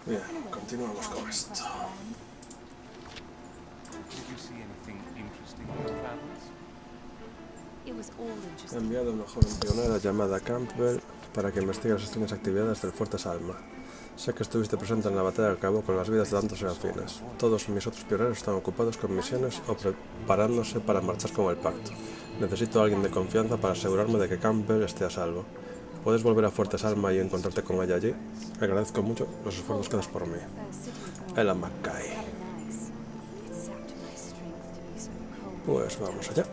Bien, continuamos con esto. He enviado a una joven pionera llamada Campbell para que investigue las extrañas actividades del Fuerte Salma. Sé que estuviste presente en la batalla que acabó con las vidas de tantos serafines. Todos mis otros pioneros están ocupados con misiones o preparándose para marchar con el pacto. Necesito a alguien de confianza para asegurarme de que Campbell esté a salvo. ¿Puedes volver a Fuerte Salma y encontrarte con ella allí? Agradezco mucho los esfuerzos que das por mí. Ella Mackay. Pues vamos allá.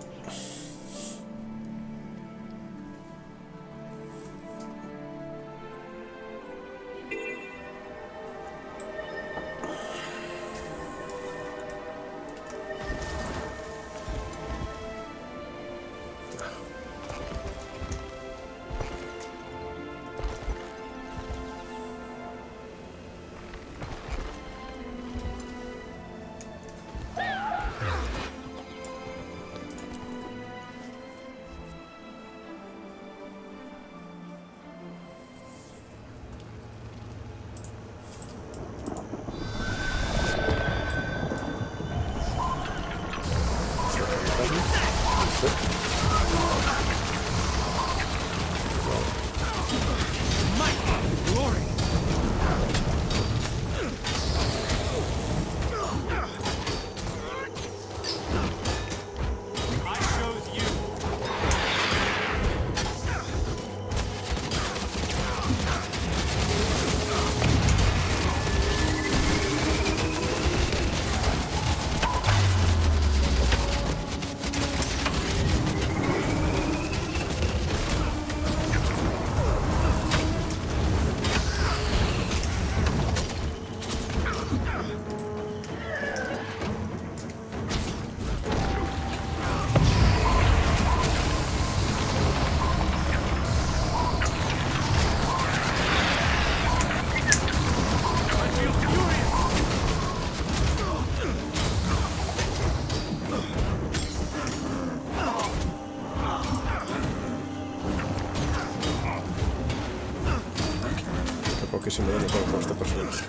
Poquísimo daño con este personaje.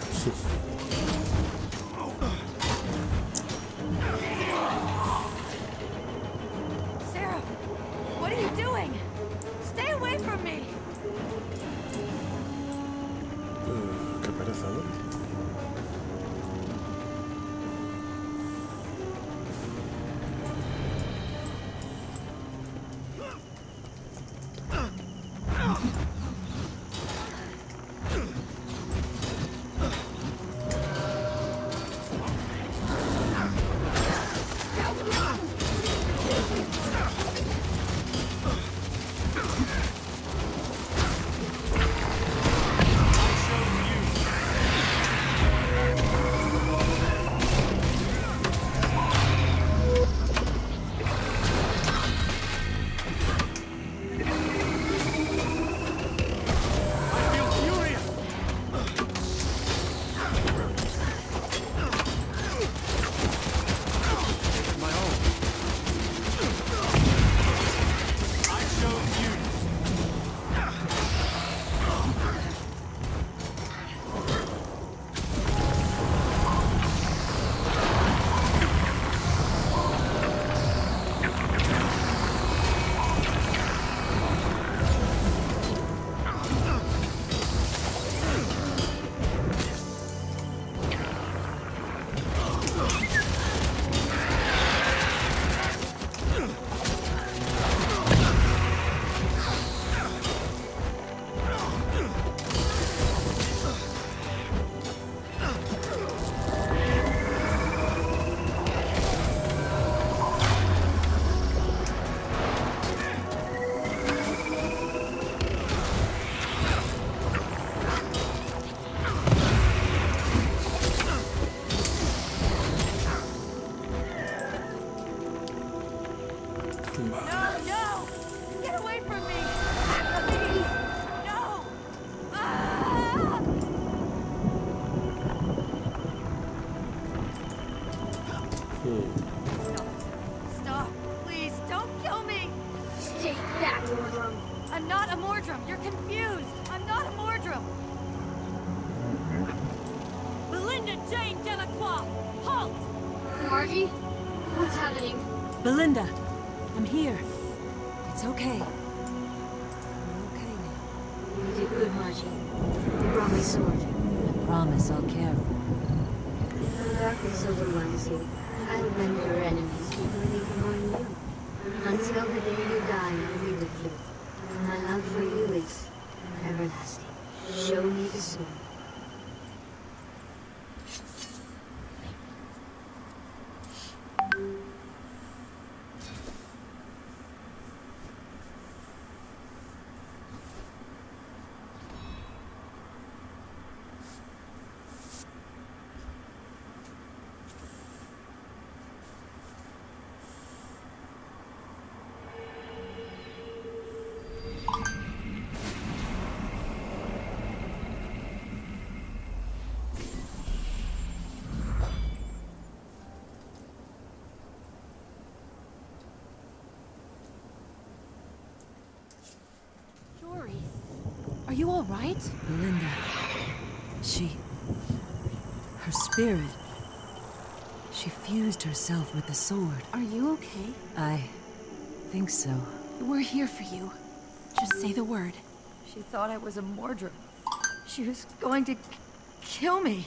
Sarah, what are you doing? Stay away from me. Qué pereza, ¿no? Jane Delacroix! Halt! Margie? What's happening? Belinda, I'm here. It's okay. We're okay now. You did good, Margie. You brought my sword. I promise I'll care for it. In the darkness overwhelms you. I'll rend your enemies to believe among you. Until the day you die, I'll be with you. My love for you is everlasting. Show me the sword. Jory, are you all right? Belinda. Her spirit. She fused herself with the sword. Are you okay? I think so. We're here for you. Just say the word. She thought I was a Mordrim. She was going to kill me.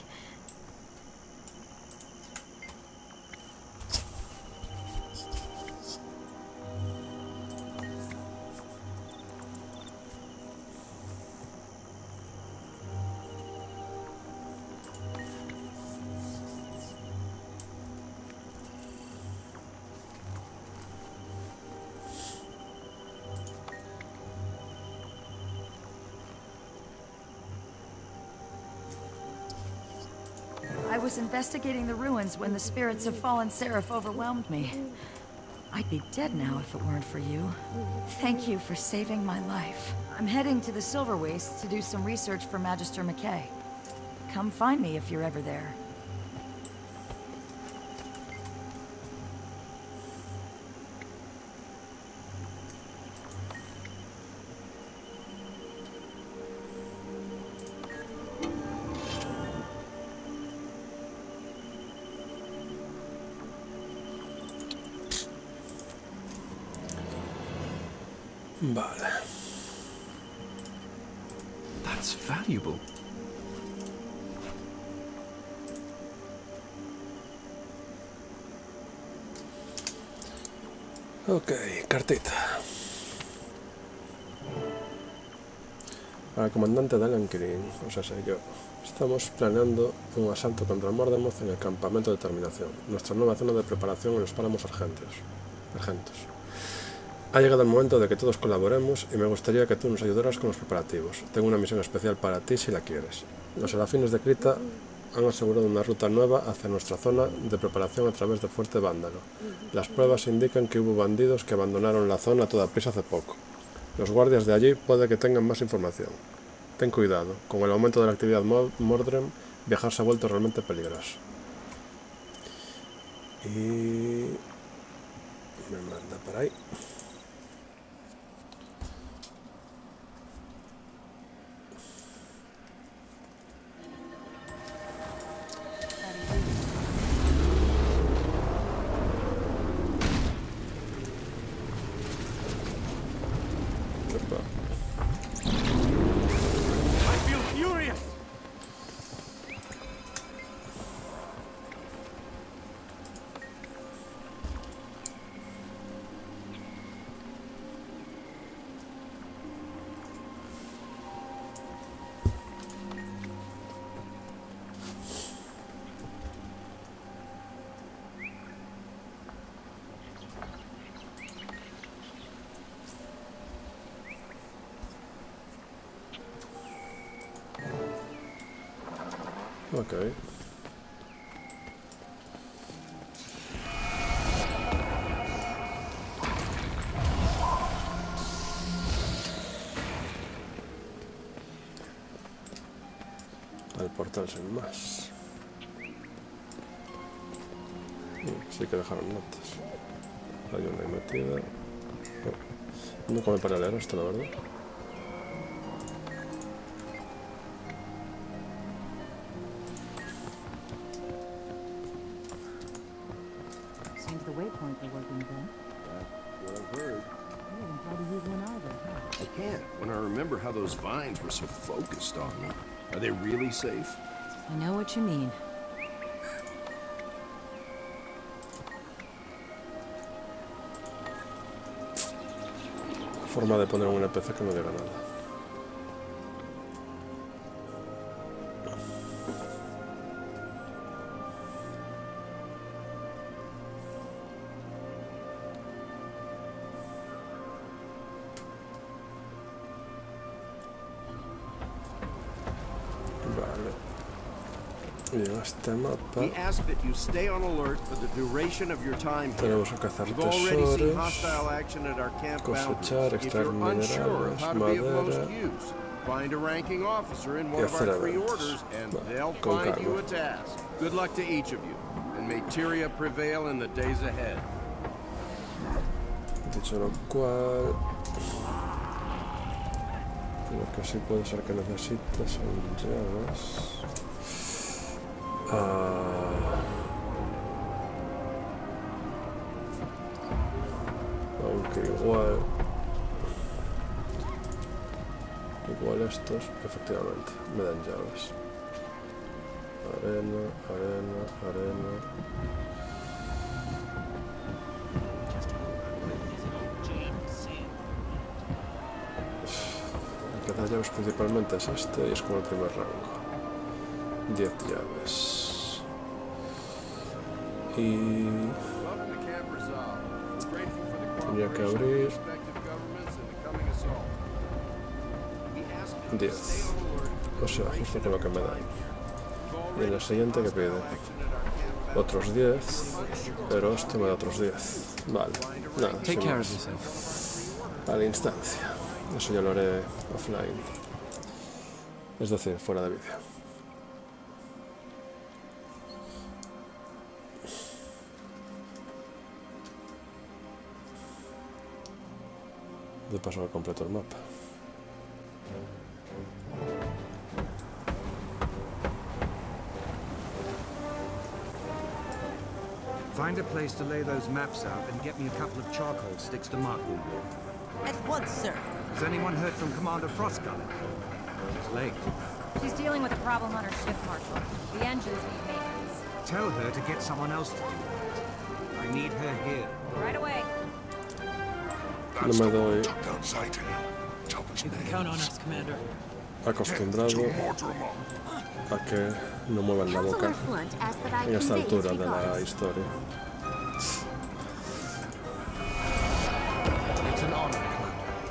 I was investigating the ruins when the spirits of fallen Seraph overwhelmed me. I'd be dead now if it weren't for you. Thank you for saving my life. I'm heading to the Silver Waste to do some research for Magister McKay. Come find me if you're ever there. Vale. That's valuable. Ok, cartita. Para el comandante Dalian Kirin, o sea, sé yo. Estamos planeando un asalto contra Mordemoth en el campamento de terminación, nuestra nueva zona de preparación en los páramos argentos. Ha llegado el momento de que todos colaboremos y me gustaría que tú nos ayudaras con los preparativos. Tengo una misión especial para ti si la quieres. Los serafines de Krita han asegurado una ruta nueva hacia nuestra zona de preparación a través del fuerte Vándalo. Las pruebas indican que hubo bandidos que abandonaron la zona a toda prisa hace poco. Los guardias de allí puede que tengan más información. Ten cuidado, con el aumento de la actividad Mordrim, viajar se ha vuelto realmente peligroso. Y me manda por ahí. Ok. Al portal sin más. Sí que dejaron notas. Hay una ahí metida. No come para leer esto, la verdad. waypoints are working then. That's what I've heard. You haven't tried to use one either, huh? I can't when I remember how those vines were so focused on me. Are they really safe? I know what you mean. Forma de poner un NPC que no diga nada. Y en este mapa He asked that you stay on alert for the duration of your time here. tenemos que cazar We've already seen tesoros, hostile action at our camp cosechar, boundaries. If extraer you're unsure of minerales, how to be of most madera use, find a ranking officer in y one of hacer our free eventos. orders and Vale, they'll con find you calma. a task. Good luck to each of you, and may Tyria prevail in the days ahead. Dicho lo cual, lo que sí puede ser que necesite son llaves. Aunque igual estos efectivamente me dan llaves. Arena, arena, arena. El que da llaves principalmente es este y es como el primer rango. 10 llaves. Y Welcome to Camp Resolve. Grateful for the tenía que cooperation of abrir respective governments in the coming assault. We ask you to 10. stay on alert. O sea, justo con lo que me dan. Y en la siguiente que pide otros 10, pero este me da otros 10. Vale, nada, Take sin care of más. yourself. A la instancia. Eso ya lo haré offline. Es decir, fuera de vídeo. De paso me completo el mapa. Find a place to lay those maps out and get me a couple of charcoal sticks to mark them with. At once, sir. Has anyone heard from Commander Frostgullet? It's late. She's dealing with a problem on her ship, Marshal. The engines need maintenance. Tell her to get someone else to do that. I need her here. Right away. No me doy You can count on us, Commander. acostumbrado a que no muevan la boca Counselor Flint asked that I en esta convey his altura de la regards. historia. It's an honor, Commander.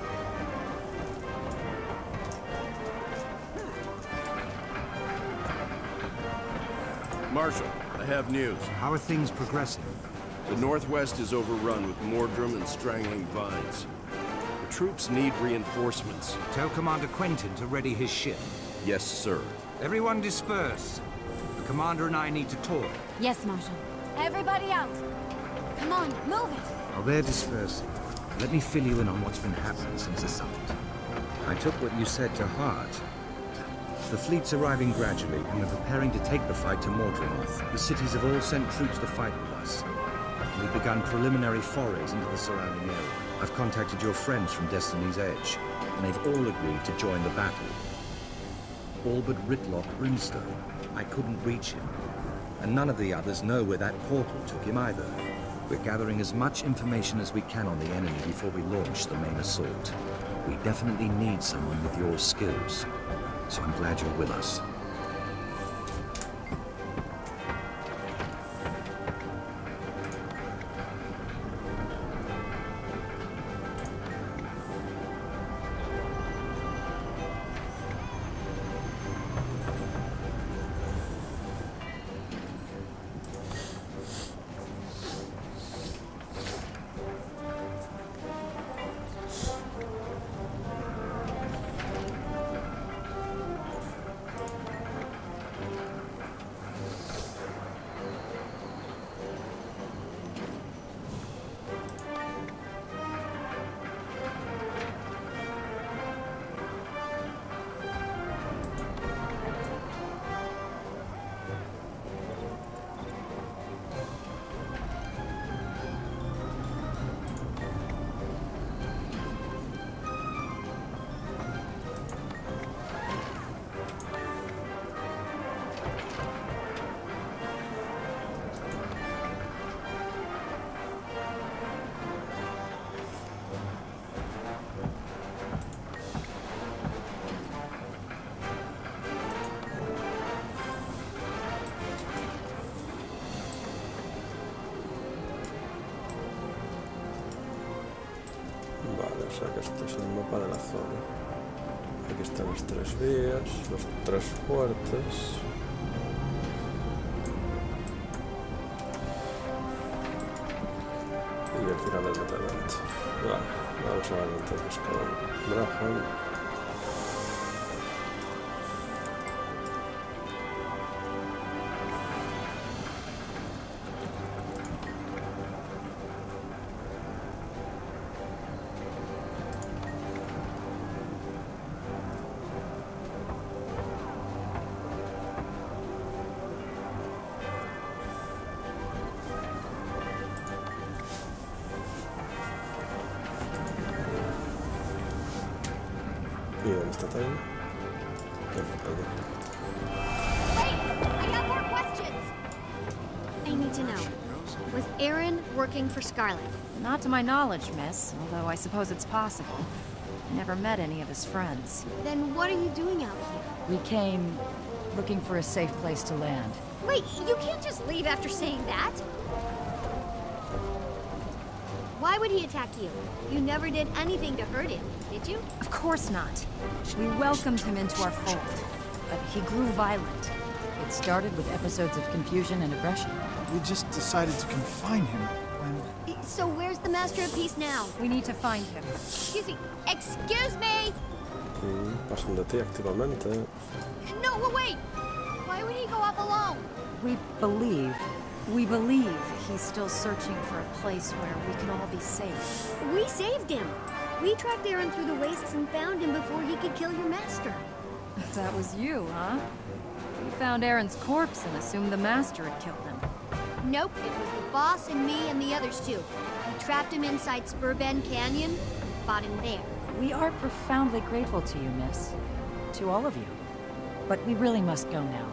Marshal, I have news. How are things progressing? The Northwest is overrun with Mordrum and strangling vines. The troops need reinforcements. Tell Commander Quentin to ready his ship. Yes, sir. Everyone disperse. The Commander and I need to talk. Yes, Marshal. Everybody out. Come on, move it. While they're dispersing, let me fill you in on what's been happening since the summit. I took what you said to heart. The fleet's arriving gradually, and we're preparing to take the fight to Mordremoth. The cities have all sent troops to fight with us. We've begun preliminary forays into the surrounding area. I've contacted your friends from Destiny's Edge, and they've all agreed to join the battle. All but Ritlock Brimstone. I couldn't reach him. And none of the others know where that portal took him either. We're gathering as much information as we can on the enemy before we launch the main assault. We definitely need someone with your skills. So I'm glad you're with us. O sea que este es el mapa de la zona. Aquí están las 3 vías, los 3 fuertes. Y el final del metadante. Vale, vamos a ver entonces con Braham. ¿Y dónde está Taylor? Wait! I got more questions! I need to know. Was Aaron working for Scarlet? Not to my knowledge, miss, although I suppose it's possible. I never met any of his friends. Then what are you doing out here? We came looking for a safe place to land. Wait, you can't just leave after saying that! Why would he attack you? You never did anything to hurt him, did you? Of course not. We welcomed him into our fold, but he grew violent. It started with episodes of confusion and aggression. We just decided to confine him when... So where's the Master of Peace now? We need to find him. Excuse me! Excuse me! Pasan de ti activamente. No, wait! Why would he go off alone? We believe He's still searching for a place where we can all be safe. We saved him! We tracked Aaron through the wastes and found him before he could kill your master. That was you, huh? We found Aaron's corpse and assumed the Master had killed him. Nope, it was the boss and me and the others too. We trapped him inside Spur Bend Canyon and fought him there. we are profoundly grateful to you, miss. To all of you. But we really must go now.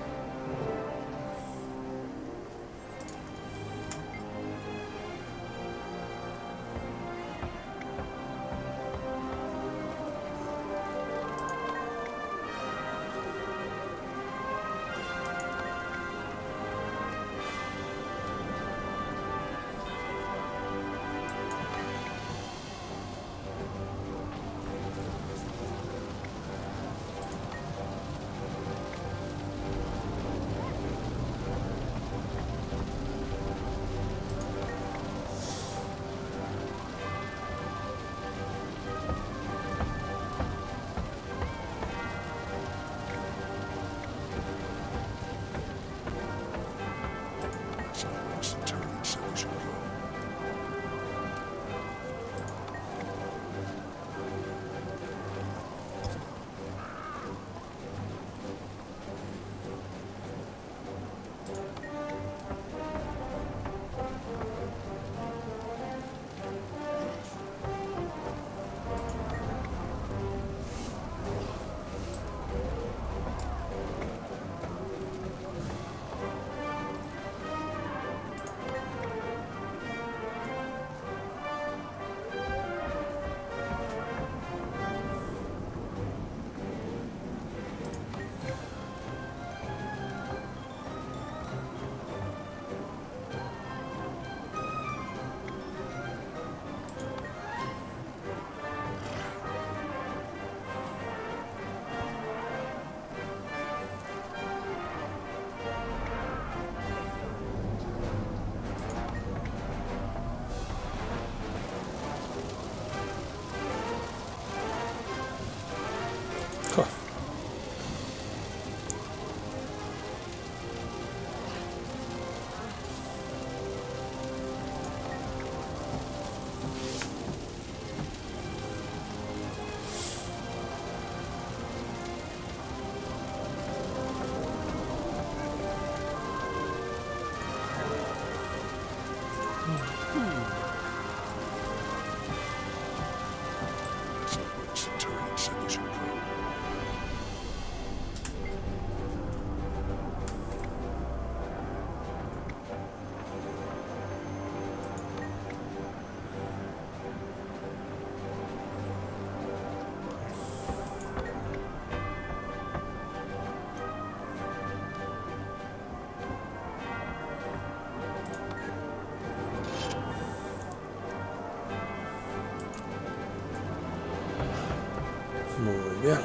bien.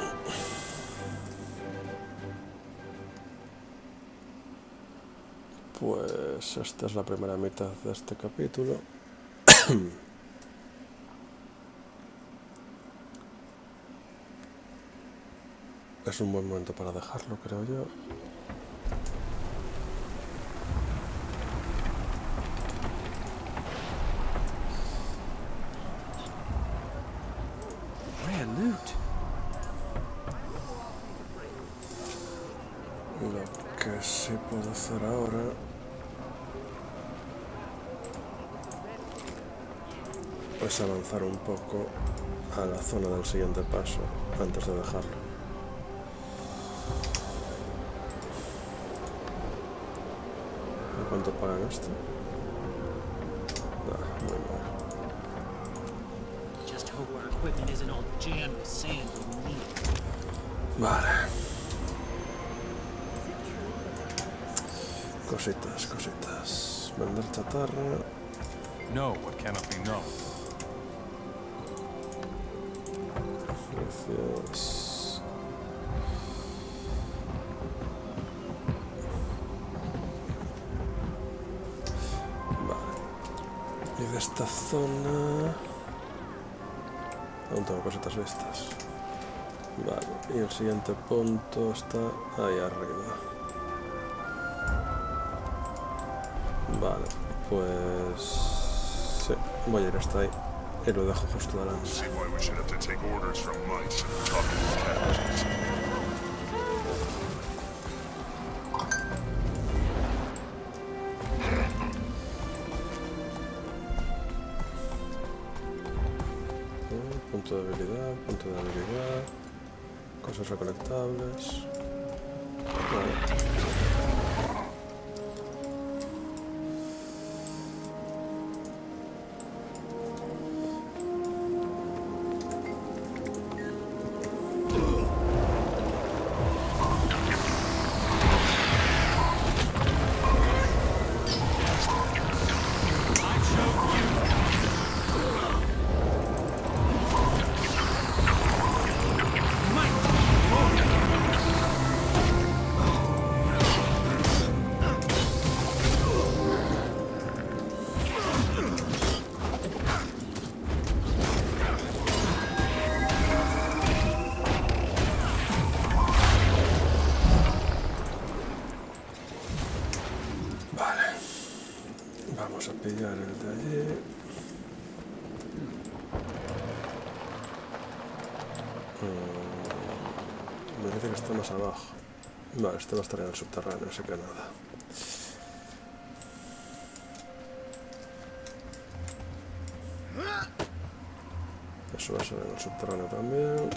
Pues esta es la primera mitad de este capítulo. Es un buen momento para dejarlo, creo yo. Rare loot. Lo que sí puedo hacer ahora es avanzar un poco a la zona del siguiente paso antes de dejarlo. ¿A cuánto pagan esto? Muy mal. Just hope our equipment isn't all jammed with sand when we need it. Vale. Cositas, cositas. Vender chatarra. No, what cannot be known. Gracias. Vale. Y de esta zona aún tengo cositas vistas. Vale. Y el siguiente punto está ahí arriba. Vale. Pues sí, voy a ir hasta ahí. Y lo dejo justo delante. Punto de habilidad, cosas recolectables. Vale. Vamos a pillar el de allí. Me dice que está más abajo. Vale, este va a estar en el subterráneo, así que nada. Eso va a ser en el subterráneo también.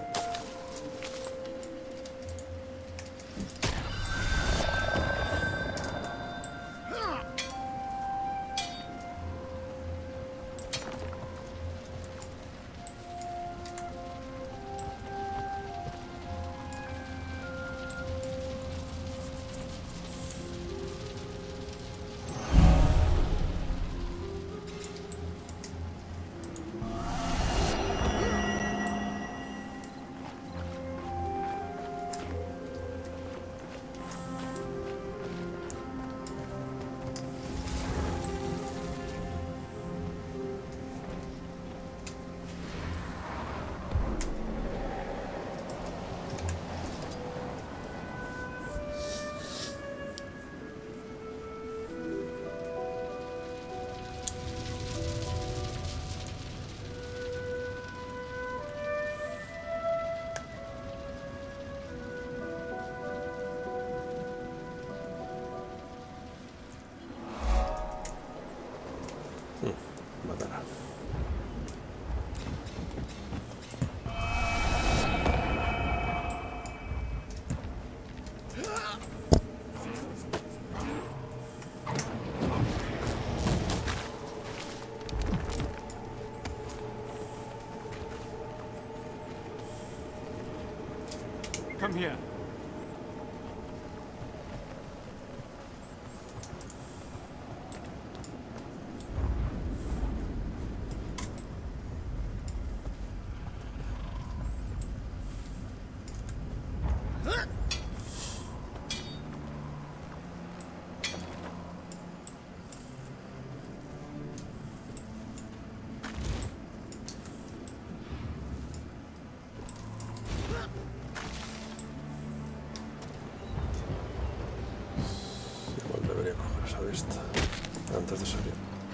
Matará. Come here. esa vista antes de salir.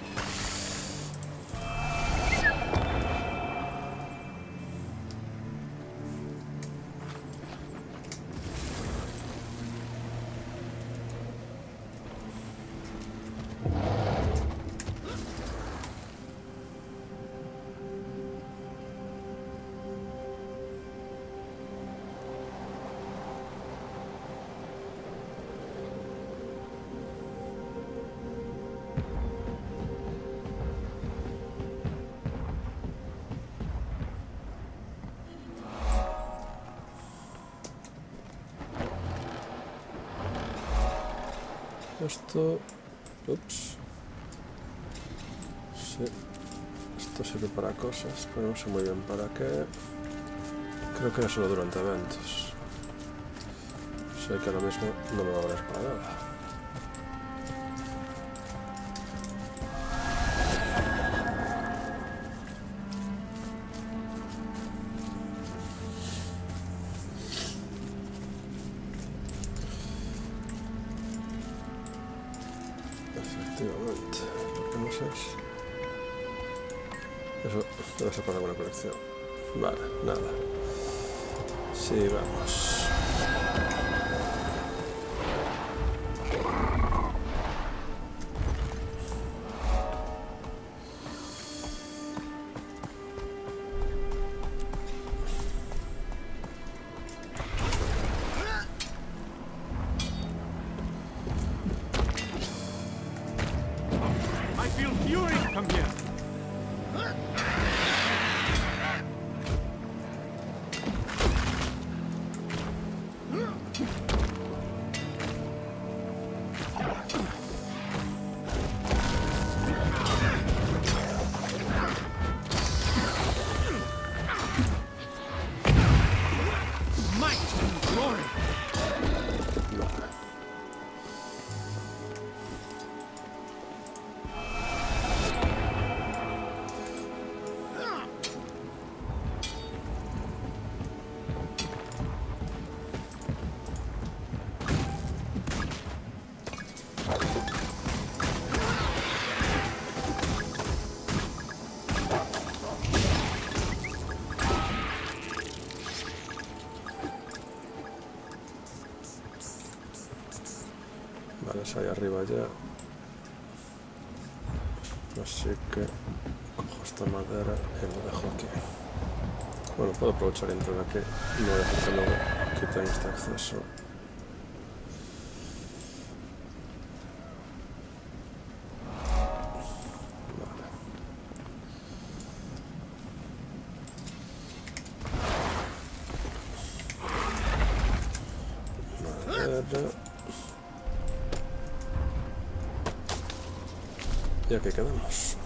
Esto... Ups. Sí. Esto sirve para cosas, pero no sé muy bien para qué. Creo que era solo durante eventos. Sé que ahora mismo no me va a valer para nada. Efectivamente, porque no sé. Eso debe ser para alguna colección. Vale, nada. Sigamos. I feel fury come here. Might and glory. Vale, es ahí arriba ya. Así que cojo esta madera y lo dejo aquí. Bueno, puedo aprovechar y entrar aquí. No voy a dejar que luego quiten este acceso. Vale. Madera. Y aquí quedamos.